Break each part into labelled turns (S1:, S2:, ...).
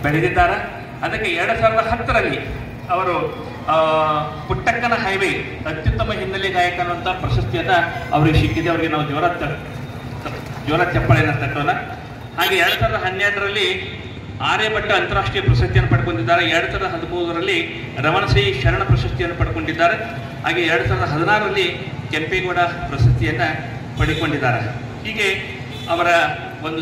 S1: ಬೆಳೆದಿದ್ದಾರೆ. ಅದಕ್ಕೆ 2010ರಲ್ಲಿ ಅವರು ಪುಟ್ಟಕ್ಕನ ಹೈವೇ ಅತ್ಯುತ್ತಮ ಹಿನ್ನೆಲೆ ಗಾಯಕ ಅನ್ನುವಂಥ ಪ್ರಶಸ್ತಿಯನ್ನು ಅವರಿಗೆ ಸಿಕ್ಕಿದೆ. ಅವರಿಗೆ ನಾವು ಜೋರ ಚಪ್ಪಾಳೆಯನ್ನು ತಟ್ಟೋಣ. ಹಾಗೆ 2012ರಲ್ಲಿ ಆರ್ಯಭಟ್ಟ ಅಂತಾರಾಷ್ಟ್ರೀಯ ಪ್ರಶಸ್ತಿಯನ್ನು ಪಡ್ಕೊಂಡಿದ್ದಾರೆ. 2013ರಲ್ಲಿ ರಮಣಶ್ರೀ ಶರಣ ಪ್ರಶಸ್ತಿಯನ್ನು ಪಡ್ಕೊಂಡಿದ್ದಾರೆ. ಹಾಗೆ 2016ರಲ್ಲಿ ಕೆಂಪೇಗೌಡ ಪ್ರಶಸ್ತಿಯನ್ನು ಪಡೆದುಕೊಂಡಿದ್ದಾರೆ. ಹೀಗೆ ಅವರ ಒಂದು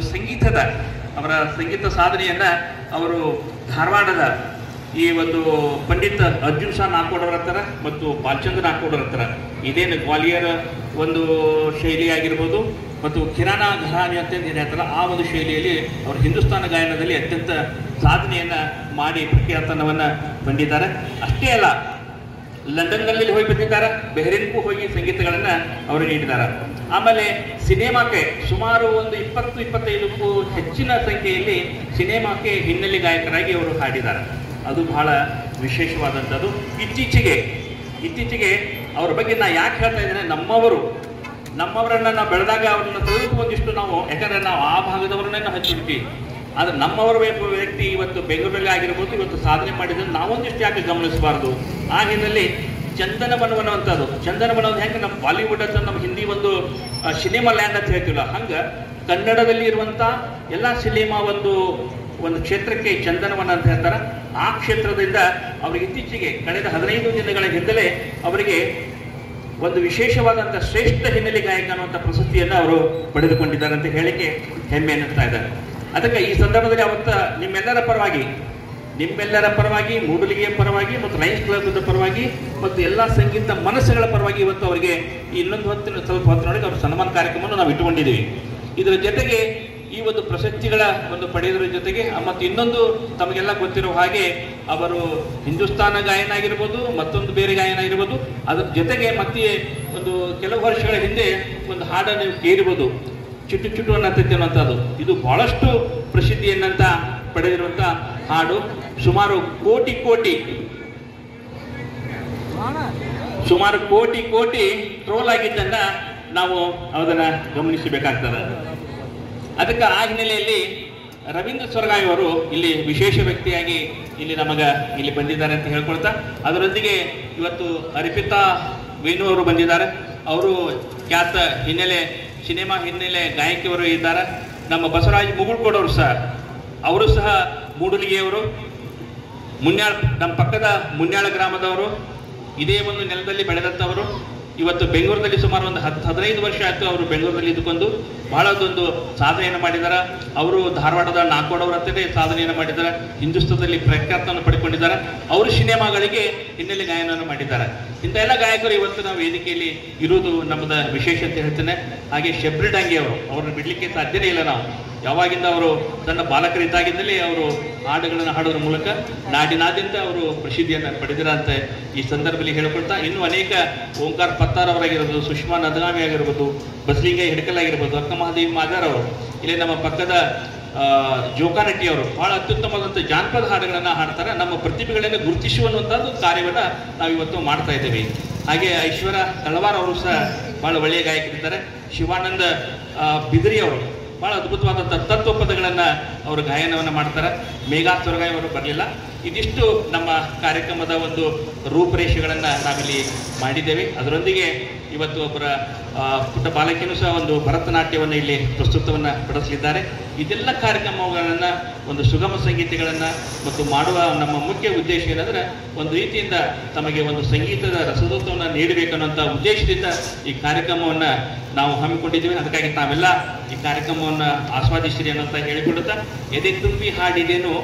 S1: ಸಂಗೀತ ಸಾಧನೆಯನ್ನು ಅವರು ಧಾರವಾಡದ ಈ ಒಂದು ಪಂಡಿತ್ ಅರ್ಜುನ್ ಶಾ ನಾಕೋಡ್ ಅವರ ಹತ್ರ ಮತ್ತು ಬಾಲಚಂದ್ರ ನಾಕೋಡ್ ಅವರ ಹತ್ರ ಇದೇನು ಗ್ವಾಲಿಯರ್ ಒಂದು ಶೈಲಿ ಆಗಿರ್ಬೋದು ಮತ್ತು ಕಿರಾನಾ ಘರಾಣಿ ಅಂತ ಏನು ಹೇಳ್ತಾರಲ್ಲ ಆ ಒಂದು ಶೈಲಿಯಲ್ಲಿ ಅವರು ಹಿಂದೂಸ್ತಾನ ಗಾಯನದಲ್ಲಿ ಅತ್ಯಂತ ಸಾಧನೆಯನ್ನು ಮಾಡಿ ಪ್ರಖ್ಯಾತನವನ್ನು ಬಂದಿದ್ದಾರೆ. ಅಷ್ಟೇ ಅಲ್ಲ, ಲಂಡನ್ನಲ್ಲಿ ಹೋಗಿ ಬಂದಿದ್ದಾರೆ, ಬೆಹರಿನ್ಗೂ ಹೋಗಿ ಸಂಗೀತಗಳನ್ನು ಅವರು ನೀಡಿದ್ದಾರೆ. ಆಮೇಲೆ ಸಿನಿಮಾಕ್ಕೆ ಸುಮಾರು ಒಂದು 20-25ಕ್ಕೂ ಹೆಚ್ಚಿನ ಸಂಖ್ಯೆಯಲ್ಲಿ ಸಿನಿಮಾಕ್ಕೆ ಹಿನ್ನೆಲೆ ಗಾಯಕರಾಗಿ ಅವರು ಹಾಡಿದ್ದಾರೆ. ಅದು ಬಹಳ ವಿಶೇಷವಾದಂಥದ್ದು. ಇತ್ತೀಚೆಗೆ ಅವ್ರ ಬಗ್ಗೆ ನಾ ಯಾಕೆ ಹೇಳ್ತಾ ಇದ್ದೇನೆ, ನಮ್ಮವರನ್ನು ನಾವು ಬೆಳೆದಾಗ ಅವ್ರನ್ನ ತಿಳಿದು ಒಂದಿಷ್ಟು ನಾವು, ಯಾಕಂದರೆ ನಾವು ಆ ಭಾಗದವ್ರನ್ನೇ ನಾವು ಹಚ್ಚಿಡ್ತೀವಿ. ಆದರೆ ನಮ್ಮವರ ವ್ಯಕ್ತಿ ಇವತ್ತು ಬೆಂಗಳೂರಲ್ಲಿ ಆಗಿರ್ಬೋದು, ಇವತ್ತು ಸಾಧನೆ ಮಾಡಿದ್ರೆ ನಾವೊಂದಿಷ್ಟು ಯಾಕೆ ಗಮನಿಸಬಾರ್ದು? ಆ ಹಿನ್ನೆಲೆ ಚಂದನವನ ಅನ್ನುವಂಥದ್ದು, ಚಂದನವನ ಹೆಂಗೆ ನಮ್ಮ ಬಾಲಿವುಡ್ ಅಂತ ನಮ್ಮ ಹಿಂದಿ ಒಂದು ಸಿನಿಮಾ ಲ್ಯಾಂಡ್ ಅಂತ ಹೇಳ್ತೀವಲ್ಲ, ಹಂಗೆ ಕನ್ನಡದಲ್ಲಿ ಇರುವಂಥ ಎಲ್ಲ ಸಿನಿಮಾ ಒಂದು ಕ್ಷೇತ್ರಕ್ಕೆ ಚಂದನವನ ಅಂತ ಹೇಳ್ತಾರೆ. ಆ ಕ್ಷೇತ್ರದಿಂದ ಅವರಿಗೆ ಇತ್ತೀಚೆಗೆ ಕಳೆದ 15 ದಿನಗಳ ಹಿಂದಲೇ ಅವರಿಗೆ ಒಂದು ವಿಶೇಷವಾದಂಥ ಶ್ರೇಷ್ಠ ಹಿನ್ನೆಲೆ ಗಾಯಕ ಅನ್ನುವಂಥ ಪ್ರಶಸ್ತಿಯನ್ನು ಅವರು ಪಡೆದುಕೊಂಡಿದ್ದಾರೆ ಅಂತ ಹೇಳಿಕೆ ಹೆಮ್ಮೆ ಅನ್ನಿಸ್ತಾ ಇದ್ದಾರೆ. ಅದಕ್ಕೆ ಈ ಸಂದರ್ಭದಲ್ಲಿ ಅವತ್ತು ನಿಮ್ಮೆಲ್ಲರ ಪರವಾಗಿ ಮೂಡಲಿಗೆಯ ಪರವಾಗಿ ಮತ್ತು ಲಯನ್ಸ್ ಕ್ಲಬ್ದ ಪರವಾಗಿ ಮತ್ತು ಎಲ್ಲ ಸಂಗೀತ ಮನಸ್ಸುಗಳ ಪರವಾಗಿ ಇವತ್ತು ಅವರಿಗೆ ಇನ್ನೊಂದು ಸ್ವಲ್ಪ ಹೊತ್ತಿನೊಳಗೆ ಅವರು ಸನ್ಮಾನ ಕಾರ್ಯಕ್ರಮವನ್ನು ನಾವು ಇಟ್ಟುಕೊಂಡಿದ್ದೀವಿ. ಇದರ ಜೊತೆಗೆ ಈ ಒಂದು ಪ್ರಶಸ್ತಿಗಳ ಒಂದು ಪಡೆಯೋದ್ರ ಜೊತೆಗೆ ಮತ್ತು ಇನ್ನೊಂದು ತಮಗೆಲ್ಲ ಗೊತ್ತಿರೋ ಹಾಗೆ ಅವರು ಹಿಂದೂಸ್ತಾನ ಗಾಯನ ಆಗಿರ್ಬೋದು, ಮತ್ತೊಂದು ಬೇರೆ ಗಾಯನ ಆಗಿರ್ಬೋದು, ಅದ್ರ ಜೊತೆಗೆ ಮತ್ತೆ ಒಂದು ಕೆಲವು ವರ್ಷಗಳ ಹಿಂದೆ ಒಂದು ಹಾಡನ್ನು ನೀವು ಕೇಳಿರ್ಬೋದು, ಚುಟ್ಟು ಚುಟ್ಟು ಅನ್ನತೈತೆ ಅನ್ನೋಂಥದ್ದು. ಇದು ಬಹಳಷ್ಟು ಪ್ರಸಿದ್ಧಿಯನ್ನಂತ ಪಡೆದಿರುವಂಥ ಹಾಡು. ಸುಮಾರು ಕೋಟಿ ಟ್ರೋಲ್ ಆಗಿದ್ದನ್ನ ನಾವು ಅದನ್ನು ಗಮನಿಸಬೇಕಾಗ್ತದೆ. ಅದಕ್ಕೆ ಆ ಹಿನ್ನೆಲೆಯಲ್ಲಿ ರವೀಂದ್ರ ಸ್ವರ್ಗಾಯಿ ಅವರು ಇಲ್ಲಿ ವಿಶೇಷ ವ್ಯಕ್ತಿಯಾಗಿ ಇಲ್ಲಿ ಬಂದಿದ್ದಾರೆ ಅಂತ ಹೇಳ್ಕೊಳ್ತಾ, ಅದರೊಂದಿಗೆ ಇವತ್ತು ಅರ್ಪಿತಾ ವೇಣು ಅವರು ಬಂದಿದ್ದಾರೆ. ಅವರು ಖ್ಯಾತ ಸಿನಿಮಾ ಹಿನ್ನೆಲೆ ಗಾಯಕಿಯವರು ಇದ್ದಾರೆ. ನಮ್ಮ ಬಸವರಾಜ್ ಮುಗುಳ್ಕೋಡ್ ಅವರು ಸಹ ಮೂಡಲಿಗೆಯವರು, ನಮ್ಮ ಪಕ್ಕದ ಮುನ್ಯಾಳ ಗ್ರಾಮದವರು, ಇದೇ ಒಂದು ನೆಲದಲ್ಲಿ ಬೆಳೆದಂಥವರು. ಇವತ್ತು ಬೆಂಗಳೂರಲ್ಲಿ ಸುಮಾರು ಒಂದು 15 ವರ್ಷ ಆಯಿತು ಅವರು ಬೆಂಗಳೂರಲ್ಲಿ ಇದ್ದುಕೊಂಡು ಬಹಳದೊಂದು ಸಾಧನೆಯನ್ನು ಮಾಡಿದ್ದಾರೆ. ಅವರು ಧಾರವಾಡದ ನಾಕೋಡ್ ಅವರ ಹತ್ತಿರ ಸಾಧನೆಯನ್ನು ಮಾಡಿದ್ದಾರೆ. ಹಿಂದೂಸ್ತಾನದಲ್ಲಿ ಪ್ರಖ್ಯಾತವನ್ನು ಪಡ್ಕೊಂಡಿದ್ದಾರೆ. ಅವರು ಸಿನಿಮಾಗಳಿಗೆ ಹಿನ್ನೆಲೆ ಗಾಯನವನ್ನು ಮಾಡಿದ್ದಾರೆ. ಇಂಥ ಎಲ್ಲ ಗಾಯಕರು ಇವತ್ತು ನಾವು ವೇದಿಕೆಯಲ್ಲಿ ಇರುವುದು ನಮ್ಮದ ವಿಶೇಷ ಅಂತ ಹೇಳ್ತೇನೆ. ಹಾಗೆ ಶಬ್ರಿ ಡಾಂಗೆ ಅವ್ರನ್ನ ಬಿಡಲಿಕ್ಕೆ ಸಾಧ್ಯನೇ ಇಲ್ಲ. ನಾವು ಯಾವಾಗಿಂದ ಅವರು ತನ್ನ ಬಾಲಕರಿದ್ದಾಗಿಂದಲೇ ಅವರು ಹಾಡುಗಳನ್ನು ಹಾಡೋದ್ರ ಮೂಲಕ ನಾಡಿನಾದ್ಯಂತ ಅವರು ಪ್ರಸಿದ್ಧಿಯನ್ನು ಪಡೆದಿರಂತ ಈ ಸಂದರ್ಭದಲ್ಲಿ ಹೇಳ್ಕೊಳ್ತಾ, ಇನ್ನೂ ಅನೇಕ ಓಂಕಾರ ಪತ್ತಾರ್ ಅವರಾಗಿರ್ಬೋದು, ಸುಷ್ಮಾ ನದಗಾಮಿ ಆಗಿರ್ಬೋದು, ಬಸಲಿಂಗೈ ಹಿಡಕಲ್ ಆಗಿರ್ಬೋದು, ಅಕ್ಕ ಮಹಾದೇವಿ ಮಾದಾರ್ ಅವರು, ಇಲ್ಲಿ ನಮ್ಮ ಪಕ್ಕದ ಜೋಕಾನಟ್ಟಿ ಅವರು ಬಹಳ ಅತ್ಯುತ್ತಮವಾದಂಥ ಜಾನಪದ ಹಾಡುಗಳನ್ನು ಹಾಡ್ತಾರೆ. ನಮ್ಮ ಪ್ರತಿಭೆಗಳನ್ನು ಗುರುತಿಸುವಂಥದ್ದು ಕಾರ್ಯವನ್ನು ನಾವಿವತ್ತು ಮಾಡ್ತಾ ಇದ್ದೇವೆ. ಹಾಗೆ ಐಶ್ವರ್ಯ ತಳವಾರ್ ಅವರು ಸಹ ಬಹಳ ಒಳ್ಳೆಯ ಗಾಯಕರಿದ್ದಾರೆ. ಶಿವಾನಂದ ಬಿದ್ರಿ ಅವರು ಬಹಳ ಅದ್ಭುತವಾದಂಥ ತತ್ವ ಪದಗಳನ್ನು ಅವರು ಗಾಯನವನ್ನು ಮಾಡ್ತಾರೆ. ಮೇಘಾ ಸ್ವರ್ಗಾಯಿ ಅವರು ಬರಲಿಲ್ಲ. ಇದಿಷ್ಟು ನಮ್ಮ ಕಾರ್ಯಕ್ರಮದ ಒಂದು ರೂಪರೇಷೆಗಳನ್ನು ನಾವಿಲ್ಲಿ ಮಾಡಿದ್ದೇವೆ. ಅದರೊಂದಿಗೆ ಇವತ್ತು ಒಬ್ಬರ ಪುಟ್ಟ ಬಾಲಕಿಯೂ ಸಹ ಒಂದು ಭರತನಾಟ್ಯವನ್ನು ಇಲ್ಲಿ ಪ್ರಸ್ತುತವನ್ನು ಪಡಿಸಲಿದ್ದಾರೆ. ಇದೆಲ್ಲ ಕಾರ್ಯಕ್ರಮಗಳನ್ನು ಒಂದು ಸುಗಮ ಸಂಗೀತಗಳನ್ನು ಮತ್ತು ಮಾಡುವ ನಮ್ಮ ಮುಖ್ಯ ಉದ್ದೇಶ ಏನಂದರೆ, ಒಂದು ರೀತಿಯಿಂದ ತಮಗೆ ಒಂದು ಸಂಗೀತದ ರಸದೂತವನ್ನು ನೀಡಬೇಕನ್ನುವಂಥ ಉದ್ದೇಶದಿಂದ ಈ ಕಾರ್ಯಕ್ರಮವನ್ನು ನಾವು ಹಮ್ಮಿಕೊಂಡಿದ್ದೇವೆ. ಅದಕ್ಕಾಗಿ ತಾವೆಲ್ಲ ಈ ಕಾರ್ಯಕ್ರಮವನ್ನು ಆಸ್ವಾದಿಸಿರಿ ಅನ್ನೋಂತ ಹೇಳಿಕೊಡುತ್ತಾ, ಎದೆ ತುಂಬಿ ಹಾಡಿದೆನು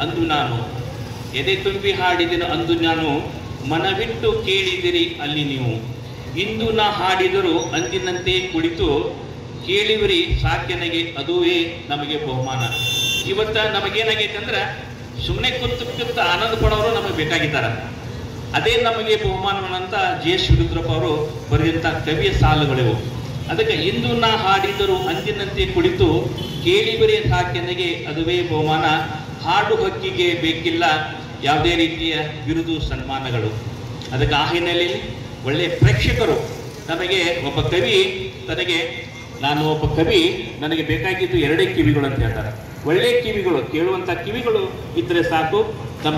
S1: ಅಂದು ನಾನು ಮನವಿಟ್ಟು ಕೇಳಿದಿರಿ ಅಲ್ಲಿ ನೀವು, ಇಂದು ನಾ ಹಾಡಿದರೂ ಅಂದಿನಂತೆ ಕುಳಿತು ಕೇಳಿವರಿ ಸಾಕ್ಯನಿಗೆ ಅದುವೇ ನಮಗೆ ಬಹುಮಾನ. ಇವತ್ತು ನಮಗೇನಾಗೈತೆ ಅಂದ್ರೆ, ಸುಮ್ಮನೆ ಕೂತು ಆನಂದ ಪಡೋರು ನಮಗೆ ಬೇಕಾಗಿದ್ದಾರೆ. ಅದೇ ನಮಗೆ ಬಹುಮಾನವನ್ನಂತ ಜಿ.ಎಸ್. ಶಿವರುದ್ರಪ್ಪ ಅವರು ಬರೆದಂಥ ಕವಿಯ ಸಾಲುಗಳಿವು. ಅದಕ್ಕೆ ಇಂದು ನಾ ಹಾಡಿದರೂ ಅಂದಿನಂತೆ ಕುಳಿತು ಕೇಳಿಬರಿ ಸಾಕ್ಯನಿಗೆ ಅದುವೇ ಬಹುಮಾನ, ಹಾಡು ಹಕ್ಕಿಗೆ ಬೇಕಿಲ್ಲ ಯಾವುದೇ ರೀತಿಯ ಬಿರುದು ಸನ್ಮಾನಗಳು. ಅದಕ್ಕೆ ಆ ಹಿನ್ನೆಲೆಯಲ್ಲಿ ಒಳ್ಳೆಯ ಪ್ರೇಕ್ಷಕರು ನಮಗೆ ಒಬ್ಬ ಕವಿ ನನಗೆ ಬೇಕಾಗಿದ್ದು 2 ಕಿವಿಗಳು ಅಂತ ಹೇಳ್ತಾರೆ. ಒಳ್ಳೆ ಕಿವಿಗಳು, ಕೇಳುವಂಥ ಕಿವಿಗಳು ಇದ್ರೆ ಸಾಕು. ನಮ್ಮ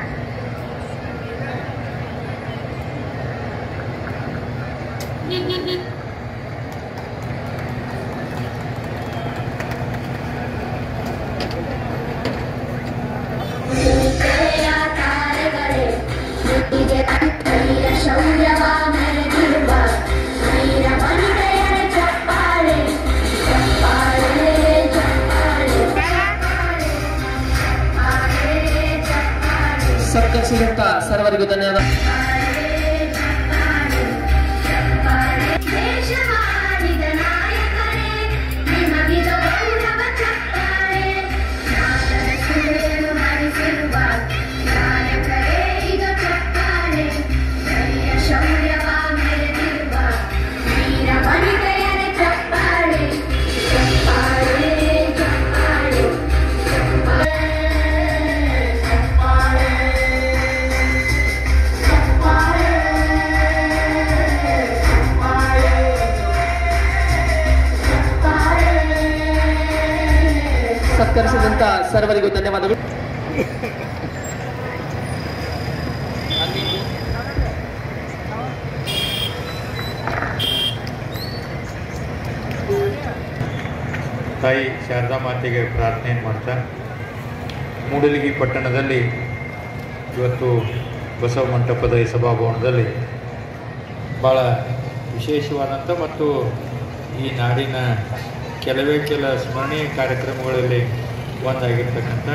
S2: ಸತ್ಕರಿಸಿದಂತ ಸರ್ವರಿಗೂ ಧನ್ಯವಾದ. ಸತ್ಕರಿಸಿದಂತ ಸರ್ವರಿಗೂ ಧನ್ಯವಾದಗಳು.
S3: ತಾಯಿ ಶಾರದಾ ಮಾತೆಗೆ ಪ್ರಾರ್ಥನೆ ಮಾಡ್ತಾ ಮೂಡಲಗಿ ಪಟ್ಟಣದಲ್ಲಿ ಇವತ್ತು ಬಸವ ಮಂಟಪದ ಈ ಸಭಾಭವನದಲ್ಲಿ ಭಾಳ ವಿಶೇಷವಾದಂಥ ಮತ್ತು ಈ ನಾಡಿನ ಕೆಲ ಸ್ಮರಣೀಯ ಕಾರ್ಯಕ್ರಮಗಳಲ್ಲಿ ಒಂದಾಗಿರ್ತಕ್ಕಂಥ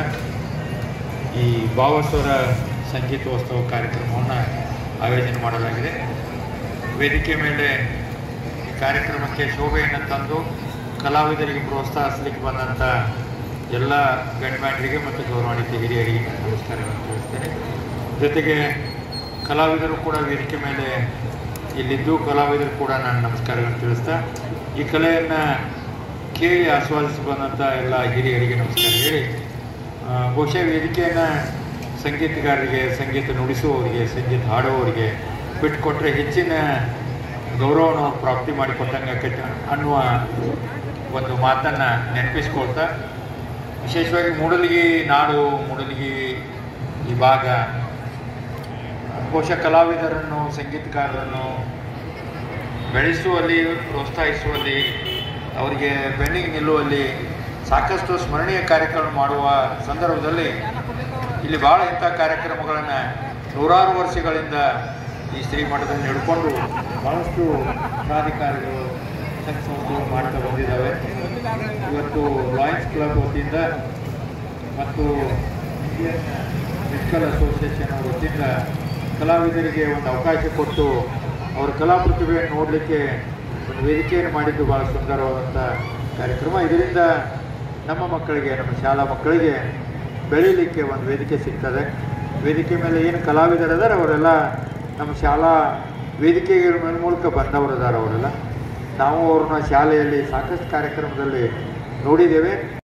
S3: ಈ ಭಾವಸ್ವರ ಸಂಗೀತೋತ್ಸವ ಕಾರ್ಯಕ್ರಮವನ್ನು ಆಯೋಜನೆ ಮಾಡಲಾಗಿದೆ. ವೇದಿಕೆ ಮೇಲೆ ಈ ಕಾರ್ಯಕ್ರಮಕ್ಕೆ ಶೋಭೆಯನ್ನು ತಂದು ಕಲಾವಿದರಿಗೆ ಪ್ರೋತ್ಸಾಹಿಸಲಿಕ್ಕೆ ಬಂದಂಥ ಎಲ್ಲ ಗಣ್ಯರಿಗೆ ಮತ್ತು ಗೌರವಾನ್ವಿತ ಹಿರಿಯರಿಗೆ ನಮಸ್ಕಾರಗಳನ್ನು ತಿಳಿಸ್ತೇನೆ. ಜೊತೆಗೆ ಕಲಾವಿದರು ಕೂಡ ವೇದಿಕೆ ಮೇಲೆ ಇಲ್ಲಿದ್ದು ಕಲಾವಿದರು ಕೂಡ ನಾನು ನಮಸ್ಕಾರಗಳನ್ನು ತಿಳಿಸ್ತಾ ಈ ಕಲೆಯನ್ನು ಕೇಳಿ ಆಸ್ವಾದಿಸಿ ಬಂದಂಥ ಎಲ್ಲ ಹಿರಿಯರಿಗೆ ನಮಸ್ಕಾರ ಹೇಳಿ, ಬಹುಶಃ ವೇದಿಕೆಯನ್ನು ಸಂಗೀತಗಾರರಿಗೆ, ಸಂಗೀತ ನುಡಿಸುವವರಿಗೆ, ಸಂಗೀತ ಹಾಡುವವರಿಗೆ ಬಿಟ್ಟುಕೊಟ್ರೆ ಹೆಚ್ಚಿನ ಗೌರವವನ್ನು ಪ್ರಾಪ್ತಿ ಮಾಡಿಕೊಟ್ಟಂಗೆ ಆಕೈತೆ ಅನ್ನುವ ಒಂದು ಮಾತನ್ನು ನೆನಪಿಸ್ಕೊಳ್ತಾ, ವಿಶೇಷವಾಗಿ ಮೂಡಲಗಿ ನಾಡು, ಮೂಡಲಗಿ ಈ ಭಾಗ ಬಹುಶಃ ಕಲಾವಿದರನ್ನು, ಸಂಗೀತಗಾರರನ್ನು ಬೆಳೆಸುವಲ್ಲಿ, ಪ್ರೋತ್ಸಾಹಿಸುವಲ್ಲಿ, ಅವರಿಗೆ ಬೆನ್ನಿಗೆ ನಿಲ್ಲುವಲ್ಲಿ ಸಾಕಷ್ಟು ಸ್ಮರಣೀಯ ಕಾರ್ಯಕ್ರಮ ಮಾಡುವ ಸಂದರ್ಭದಲ್ಲಿ ಇಲ್ಲಿ ಭಾಳ ಇಂಥ ಕಾರ್ಯಕ್ರಮಗಳನ್ನು ನೂರಾರು ವರ್ಷಗಳಿಂದ ಈ ಶ್ರೀಮಠದಲ್ಲಿ ನಡ್ಕೊಂಡು ಭಾಳಷ್ಟು ಪ್ರಾಧಿಕಾರಿಗಳು, ಸಂಸ್ಥೆಗಳು ಮಾಡ್ತಾ ಬಂದಿದ್ದಾವೆ. ಇವತ್ತು ಲಾಯನ್ಸ್ ಕ್ಲಬ್ ವತಿಯಿಂದ ಮತ್ತು ಇಂಡಿಯನ್ ಮೆಡಿಕಲ್ ಅಸೋಸಿಯೇಷನ್ ವತಿಯಿಂದ ಕಲಾವಿದರಿಗೆ ಒಂದು ಅವಕಾಶ ಕೊಟ್ಟು ಅವರ ಕಲಾ ಪ್ರತಿಭೆಯನ್ನು ನೋಡಲಿಕ್ಕೆ ಒಂದು ವೇದಿಕೆಯನ್ನು ಮಾಡಿದ್ದು ಭಾಳ ಸುಂದರವಾದಂಥ ಕಾರ್ಯಕ್ರಮ. ಇದರಿಂದ ನಮ್ಮ ಮಕ್ಕಳಿಗೆ, ನಮ್ಮ ಶಾಲಾ ಮಕ್ಕಳಿಗೆ ಬೆಳೀಲಿಕ್ಕೆ ಒಂದು ವೇದಿಕೆ ಸಿಗ್ತದೆ. ವೇದಿಕೆ ಮೇಲೆ ಏನು ಕಲಾವಿದರಿದ್ದಾರೆ ಅವರೆಲ್ಲ ನಮ್ಮ ಶಾಲಾ ವೇದಿಕೆಗೆ ಮೂಲಕ ಬಂದವರಿದ್ದಾರೆ. ಅವರೆಲ್ಲ ನಾವು ಅವ್ರನ್ನ ಶಾಲೆಯಲ್ಲಿ ಸಾಕಷ್ಟು ಕಾರ್ಯಕ್ರಮದಲ್ಲಿ ನೋಡಿದ್ದೇವೆ.